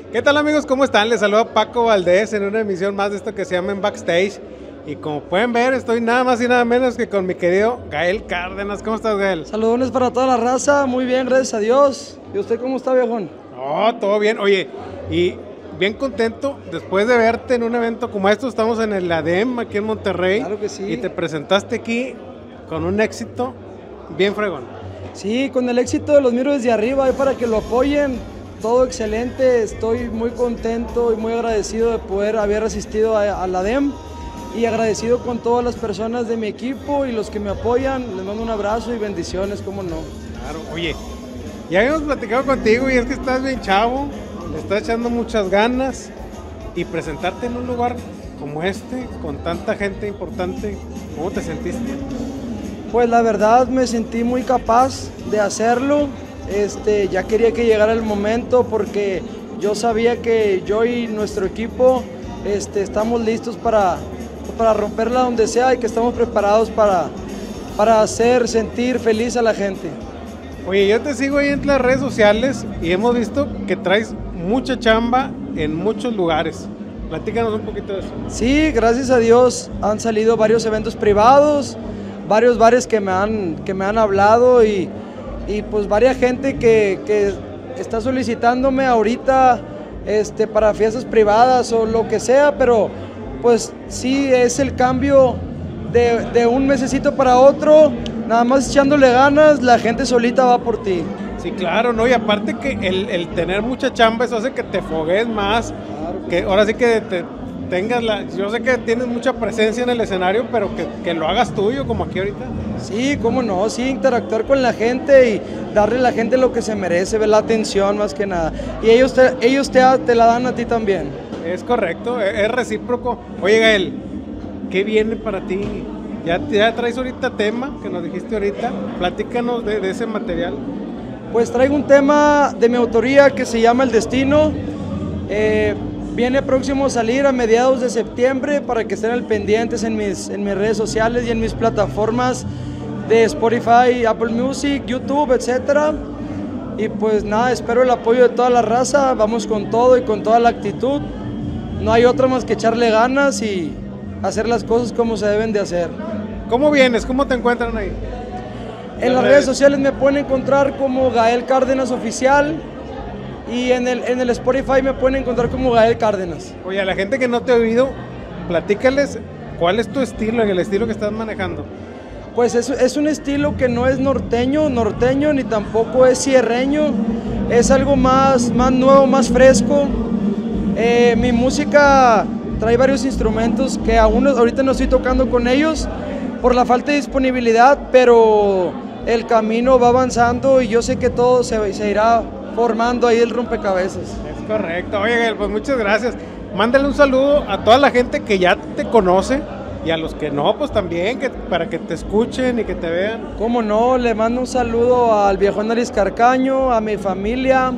¿Qué tal amigos? ¿Cómo están? Les saluda Paco Valdés en una emisión más de esto que se llama En Backstage. Y como pueden ver, estoy nada más y nada menos que con mi querido Gael Cárdenas. ¿Cómo estás, Gael? Saludones para toda la raza, muy bien, gracias a Dios. ¿Y usted cómo está, viejón? Oh, todo bien. Oye, y bien contento después de verte en un evento como esto. Estamos en el ADEM aquí en Monterrey. Claro que sí. Y te presentaste aquí con un éxito bien fregón. Sí, con el éxito de Los Miro Desde Arriba, ahí para que lo apoyen. Todo excelente, estoy muy contento y muy agradecido de poder haber asistido a la ADEM y agradecido con todas las personas de mi equipo y los que me apoyan. Les mando un abrazo y bendiciones, cómo no. Claro, oye, ya habíamos platicado contigo y es que estás bien chavo, le estás echando muchas ganas y presentarte en un lugar como este, con tanta gente importante, ¿cómo te sentiste? Pues la verdad me sentí muy capaz de hacerlo. Ya quería que llegara el momento porque yo sabía que yo y nuestro equipo estamos listos para romperla donde sea y que estamos preparados para hacer sentir feliz a la gente. Oye, yo te sigo ahí en las redes sociales y hemos visto que traes mucha chamba en muchos lugares. Platícanos un poquito de eso. Sí, gracias a Dios han salido varios eventos privados, varios bares que me han hablado y pues varias gente que está solicitándome ahorita para fiestas privadas o lo que sea, pero pues sí es el cambio de un mesecito para otro, nada más echándole ganas, la gente solita va por ti. Sí, claro, ¿no? Y aparte que el tener mucha chamba, eso hace que te fogues más, claro que ahora sí que tengas yo sé que tienes mucha presencia en el escenario, pero que lo hagas tuyo, como aquí ahorita. Sí, cómo no, sí, interactuar con la gente y darle a la gente lo que se merece, ver la atención más que nada. Y ellos te la dan a ti también. Es correcto, es recíproco. Oye, Gael, ¿qué viene para ti? ¿Ya traes ahorita tema que nos dijiste ahorita? Platícanos de ese material. Pues traigo un tema de mi autoría que se llama El Destino. Viene próximo a salir a mediados de septiembre para que estén al pendientes en mis redes sociales y en mis plataformas de Spotify, Apple Music, YouTube, etc. Y pues nada, espero el apoyo de toda la raza. Vamos con todo y con toda la actitud. No hay otra más que echarle ganas y hacer las cosas como se deben de hacer. ¿Cómo vienes? ¿Cómo te encuentran ahí? En las redes sociales me pueden encontrar como Gael Cárdenas Oficial y en el Spotify me pueden encontrar como Gael Cárdenas. Oye, a la gente que no te ha oído, platícales cuál es tu estilo, el estilo que estás manejando. Pues es un estilo que no es norteño ni tampoco es sierreño, es algo más nuevo, más fresco. Mi música trae varios instrumentos que aún ahorita no estoy tocando con ellos por la falta de disponibilidad, pero el camino va avanzando y yo sé que todo se irá formando ahí el rompecabezas. Es correcto. Oye, pues muchas gracias. Mándale un saludo a toda la gente que ya te conoce y a los que no, pues también, para que te escuchen y que te vean. Cómo no, le mando un saludo al viejón Nariz Carcaño, a mi familia,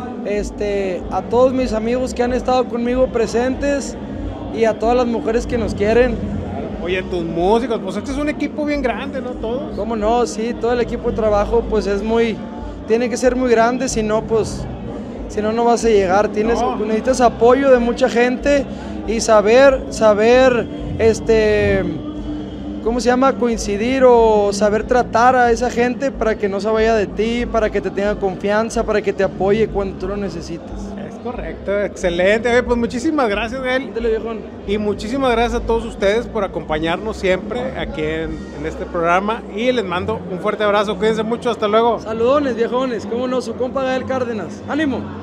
a todos mis amigos que han estado conmigo presentes y a todas las mujeres que nos quieren. Oye, tus músicos, pues este es un equipo bien grande, ¿no? Todos. Cómo no, sí, todo el equipo de trabajo pues tiene que ser muy grande, si no no vas a llegar. Necesitas apoyo de mucha gente y saber, ¿cómo se llama? Coincidir o saber tratar a esa gente para que no se vaya de ti, para que te tenga confianza, para que te apoye cuando tú lo necesites. Correcto, excelente. Oye, pues muchísimas gracias, Gael. Dale, viejón. Y muchísimas gracias a todos ustedes por acompañarnos siempre aquí en este programa. Y les mando un fuerte abrazo. Cuídense mucho. Hasta luego. Saludones, viejones. Cómo no, su compa Gael Cárdenas. ¡Ánimo!